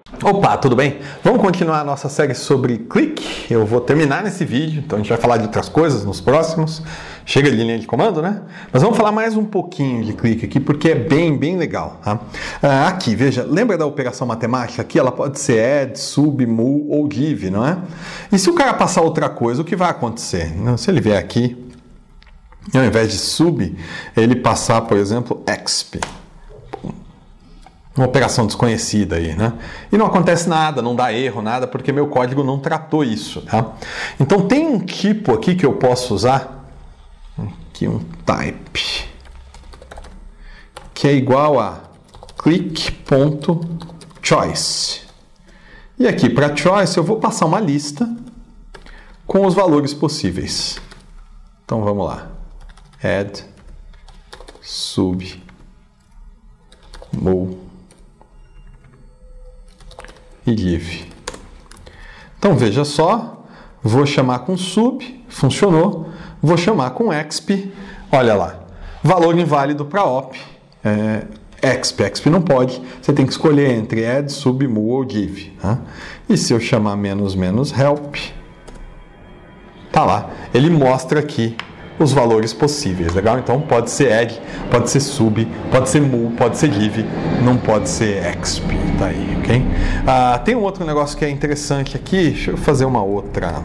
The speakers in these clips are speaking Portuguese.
Opa, tudo bem? Vamos continuar a nossa série sobre click. Eu vou terminar nesse vídeo, então a gente vai falar de outras coisas nos próximos. Chega de linha de comando, né? Mas vamos falar mais um pouquinho de click aqui, porque é bem legal, tá? Aqui, veja, lembra da operação matemática aqui? Ela pode ser add, sub, mul ou div, não é? E se o cara passar outra coisa, o que vai acontecer? Se ele vier aqui, e ao invés de sub, ele passar, por exemplo, exp. Uma operação desconhecida aí, né? E não acontece nada, não dá erro, nada, porque meu código não tratou isso, tá? Então tem um tipo aqui que eu posso usar, aqui um type, que é igual a click.choice. E aqui para choice eu vou passar uma lista com os valores possíveis. Então vamos lá. Add, sub, mul e div. Então veja só, vou chamar com sub, funcionou, vou chamar com exp, olha lá, valor inválido para op, exp não pode, você tem que escolher entre add, sub, mul ou div. Tá? E se eu chamar menos help, tá lá, ele mostra aqui os valores possíveis, legal? Então pode ser add, pode ser sub, pode ser mul, pode ser div, não pode ser exp, tá aí, ok? Tem um outro negócio que é interessante aqui, deixa eu fazer uma outra.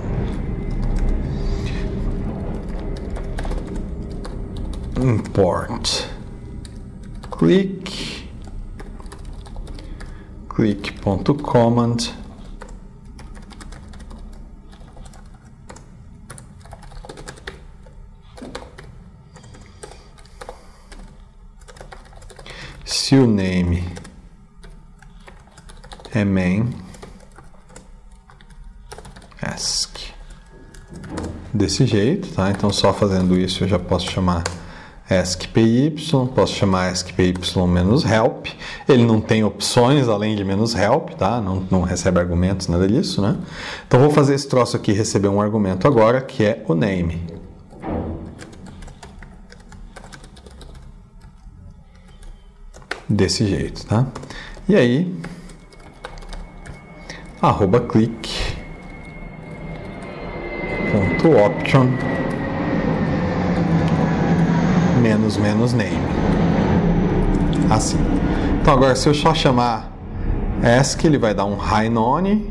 Import click.command se o name é main, ask. Desse jeito, tá? Então só fazendo isso eu já posso chamar ask.py, posso chamar ask.py menos help. Ele não tem opções além de menos help, tá? Não recebe argumentos, nada disso, né? Então vou fazer esse troço aqui receber um argumento agora, que é o name. Desse jeito, tá? E aí, @click.option menos name. Assim. Então agora se eu só chamar ask, ele vai dar um high none.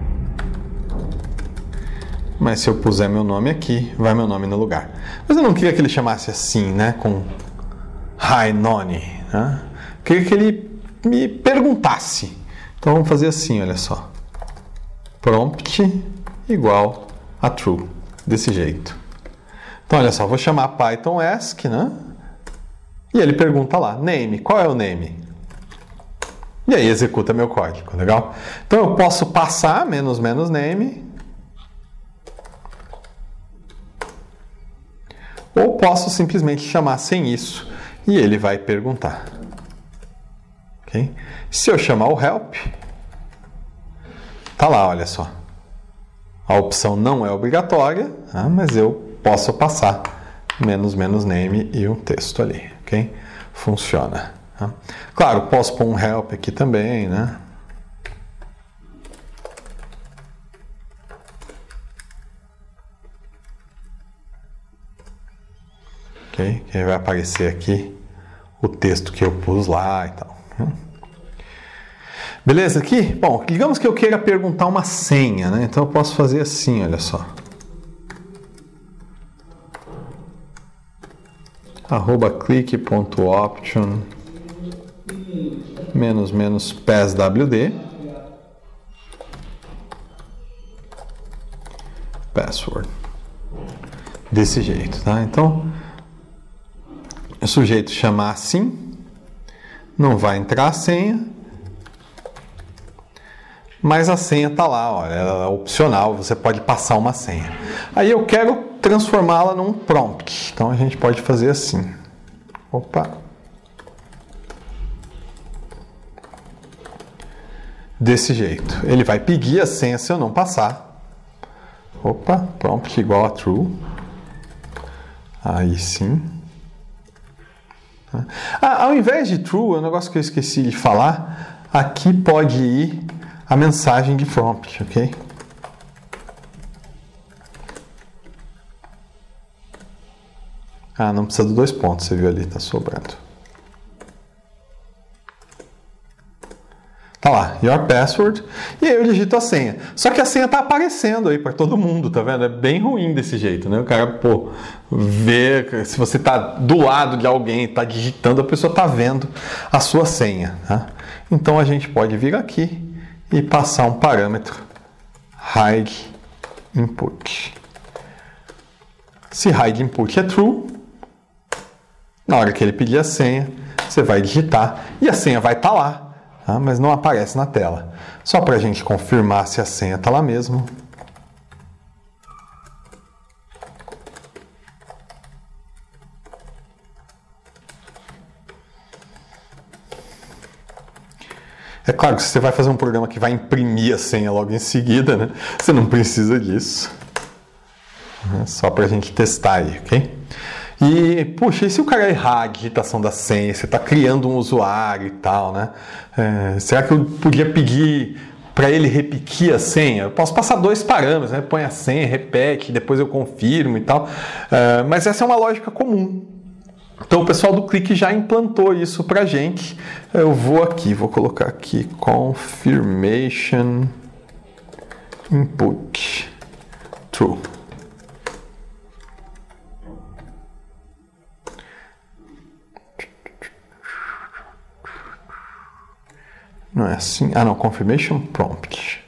Mas se eu puser meu nome aqui, vai meu nome no lugar. Mas eu não queria que ele chamasse assim, né? Com high none, né? Eu queria que ele me perguntasse. Então vamos fazer assim, olha só. Prompt igual a true. Desse jeito. Então olha só, vou chamar Python ask, né? E ele pergunta lá, name, qual é o name? E aí executa meu código, legal? Então eu posso passar menos name. Ou posso simplesmente chamar sem isso. E ele vai perguntar. Okay? Se eu chamar o help, tá lá, olha só. A opção não é obrigatória, tá? Mas eu posso passar menos name e um texto ali, ok? Funciona. Tá? Claro, posso pôr um help aqui também, né? Ok? Que vai aparecer aqui o texto que eu pus lá e tal. Beleza aqui? Bom, digamos que eu queira perguntar uma senha, né? Então eu posso fazer assim, olha só. @click.option passwd password. Desse jeito, tá? Então, o sujeito chamar assim, não vai entrar a senha, mas a senha está lá, olha, ela é opcional, você pode passar uma senha. Aí eu quero transformá-la num prompt, então a gente pode fazer assim. Opa! Desse jeito. Ele vai pedir a senha se eu não passar. Opa, prompt igual a true. Aí sim. Ao invés de true, é um negócio que eu esqueci de falar, aqui pode ir a mensagem de prompt, ok? Ah, não precisa de 2 pontos, você viu ali, tá sobrando. Tá lá, your password, e aí eu digito a senha. Só que a senha tá aparecendo aí para todo mundo, tá vendo? É bem ruim desse jeito, né? O cara, pô, vê, se você tá do lado de alguém, tá digitando, a pessoa tá vendo a sua senha, tá? Então a gente pode vir aqui e passar um parâmetro hide input. Se hide input é true, na hora que ele pedir a senha, você vai digitar e a senha vai estar lá. Mas não aparece na tela. Só para a gente confirmar se a senha está lá mesmo. É claro que se você vai fazer um programa que vai imprimir a senha logo em seguida, né? Você não precisa disso. É só para a gente testar aí, ok? E, puxa, e se o cara errar a digitação da senha, você está criando um usuário e tal, né? Será que eu podia pedir para ele repetir a senha? Eu posso passar 2 parâmetros, né? Põe a senha, repete, depois eu confirmo e tal. Mas essa é uma lógica comum. Então o pessoal do Qlik já implantou isso para a gente. Eu vou colocar aqui confirmation input true. Não é assim? Ah, não. Confirmation prompt.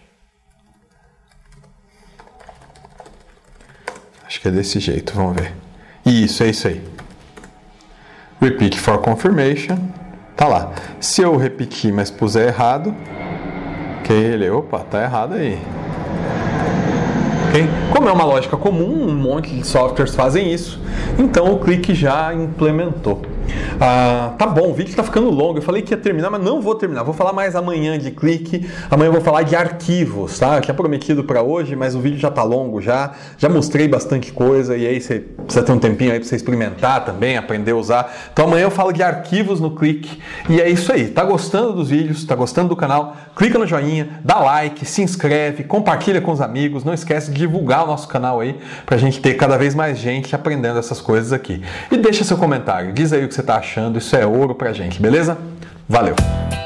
Acho que é desse jeito. Vamos ver. Isso, é isso aí. Repeat for confirmation. Tá lá. Se eu repetir, mas puser errado, opa, tá errado aí. Okay? Como é uma lógica comum, um monte de softwares fazem isso. Então o Qlik já implementou. Tá bom, o vídeo está ficando longo. Eu falei que ia terminar, mas não vou terminar. Vou falar mais amanhã de Qlik. Amanhã eu vou falar de arquivos, tá? Que é prometido para hoje, mas o vídeo já está longo já. Já mostrei bastante coisa e aí você precisa ter um tempinho aí para você experimentar também, aprender a usar. Então amanhã eu falo de arquivos no Qlik. E é isso aí. Tá gostando dos vídeos? Tá gostando do canal? Clica no joinha, dá like, se inscreve, compartilha com os amigos. Não esquece de divulgar o nosso canal aí pra gente ter cada vez mais gente aprendendo essas coisas aqui. E deixa seu comentário. Diz aí o que você tá achando. Isso é ouro pra gente, beleza? Valeu!